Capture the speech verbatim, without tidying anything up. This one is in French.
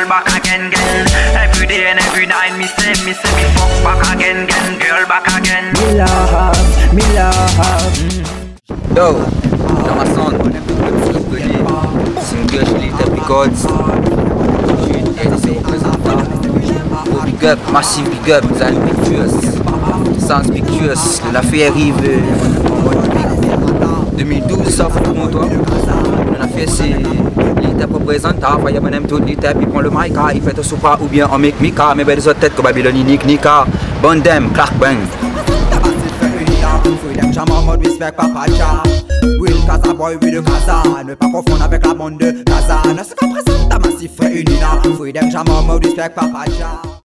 girl back again, again. Every day and every night, me say, me say, me fuck back again, again. Girl back again. Me love, me love. Yo, dans ma sonde, single Little Records. Oh, big up, massive big up, Zan Pictures. Sans Pictures, de la fait arrive deux mille douze, ça faut pour toi. On a fait c'est l'étape représentante, il y a même tout l'étape, il prend le mic, il fait un sopa ou bien on make Mika, mais ben les autres têtes comme Babylon, Nick, Nika, Bondem, Clark Bang. Jamais mode respect Papa Jah. Will Casa boy with the Casa. Ne pas confondre avec la bande de Casa. Ne se représente ta massif frère Unina. Freedom jamais mode respect Papa Jah.